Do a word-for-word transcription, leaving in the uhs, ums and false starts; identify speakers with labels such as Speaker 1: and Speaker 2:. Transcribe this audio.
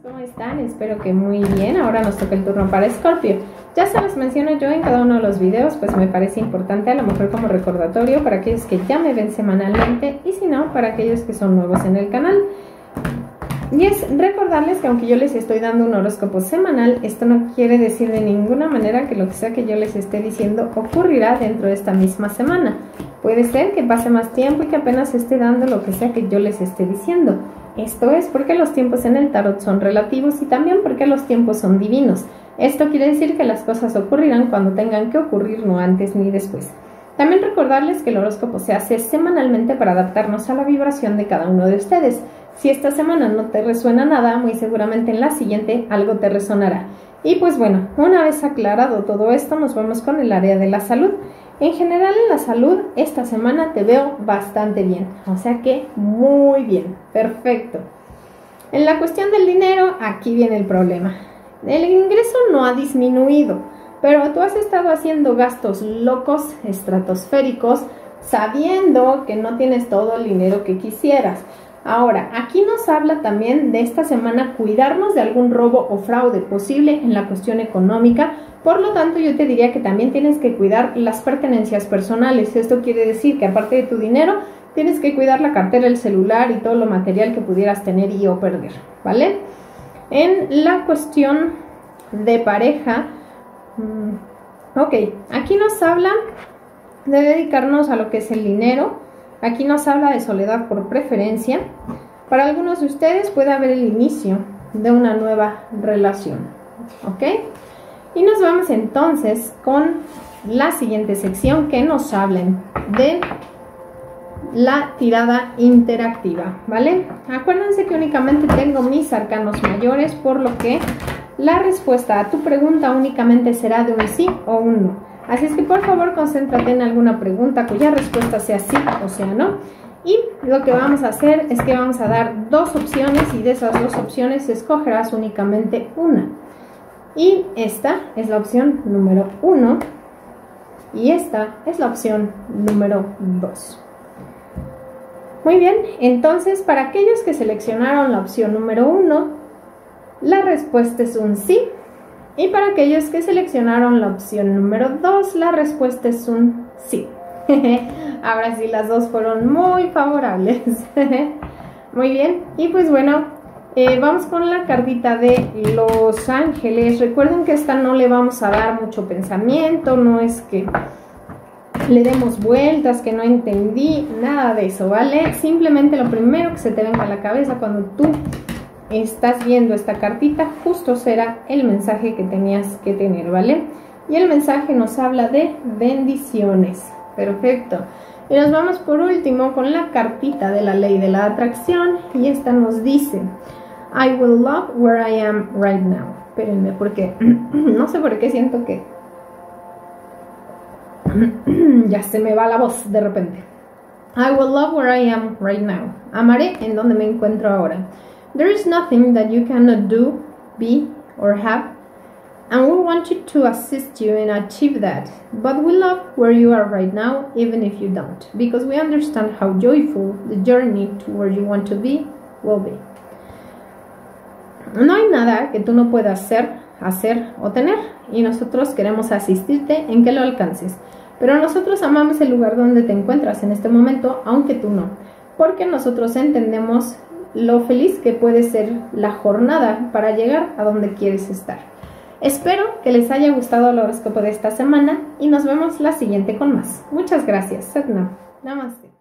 Speaker 1: ¿Cómo están? Espero que muy bien. Ahora nos toca el turno para Escorpio. Ya se los menciono yo en cada uno de los videos, pues me parece importante, a lo mejor como recordatorio para aquellos que ya me ven semanalmente y si no, para aquellos que son nuevos en el canal. Y es recordarles que aunque yo les estoy dando un horóscopo semanal, esto no quiere decir de ninguna manera que lo que sea que yo les esté diciendo ocurrirá dentro de esta misma semana. Puede ser que pase más tiempo y que apenas esté dando lo que sea que yo les esté diciendo. Esto es porque los tiempos en el tarot son relativos y también porque los tiempos son divinos. Esto quiere decir que las cosas ocurrirán cuando tengan que ocurrir, no antes ni después. También recordarles que el horóscopo se hace semanalmente para adaptarnos a la vibración de cada uno de ustedes. Si esta semana no te resuena nada, muy seguramente en la siguiente algo te resonará. Y pues bueno, una vez aclarado todo esto, nos vamos con el área de la salud. En general en la salud, esta semana te veo bastante bien, o sea que muy bien, perfecto. En la cuestión del dinero, aquí viene el problema. El ingreso no ha disminuido, pero tú has estado haciendo gastos locos, estratosféricos, sabiendo que no tienes todo el dinero que quisieras. Ahora, aquí nos habla también de esta semana cuidarnos de algún robo o fraude posible en la cuestión económica. Por lo tanto, yo te diría que también tienes que cuidar las pertenencias personales. Esto quiere decir que aparte de tu dinero, tienes que cuidar la cartera, el celular y todo lo material que pudieras tener y o perder, ¿vale? En la cuestión de pareja, ok, aquí nos habla de dedicarnos a lo que es el dinero. Aquí nos habla de soledad por preferencia. Para algunos de ustedes puede haber el inicio de una nueva relación, ¿ok? Y nos vamos entonces con la siguiente sección que nos hablen de la tirada interactiva, ¿vale? Acuérdense que únicamente tengo mis arcanos mayores, por lo que la respuesta a tu pregunta únicamente será de un sí o un no. Así es que por favor concéntrate en alguna pregunta cuya respuesta sea sí o sea no. Y lo que vamos a hacer es que vamos a dar dos opciones y de esas dos opciones escogerás únicamente una. Y esta es la opción número uno y esta es la opción número dos. Muy bien, entonces para aquellos que seleccionaron la opción número uno, la respuesta es un sí. Y para aquellos que seleccionaron la opción número dos, la respuesta es un sí. Ahora sí, las dos fueron muy favorables. Muy bien, y pues bueno, eh, vamos con la cartita de los ángeles. Recuerden que esta no le vamos a dar mucho pensamiento, no es que le demos vueltas, que no entendí, nada de eso, ¿vale? Simplemente lo primero que se te venga a la cabeza cuando tú estás viendo esta cartita, justo será el mensaje que tenías que tener, ¿vale? Y el mensaje nos habla de bendiciones. Perfecto. Y nos vamos por último con la cartita de la ley de la atracción. Y esta nos dice: I will love where I am right now. Espérenme, porque no sé por qué siento que ya se me va la voz de repente. I will love where I am right now. Amaré en donde me encuentro ahora. There is nothing that you cannot do, be, or have, and we want you to assist you and achieve that. But we love where you are right now, even if you don't, because we understand how joyful the journey to where you want to be will be. No hay nada que tú no puedas ser, hacer o tener, y nosotros queremos asistirte en que lo alcances. Pero nosotros amamos el lugar donde te encuentras en este momento, aunque tú no, porque nosotros entendemos lo feliz que puede ser la jornada para llegar a donde quieres estar. Espero que les haya gustado el horóscopo de esta semana y nos vemos la siguiente con más. Muchas gracias. Satnam. Namaste.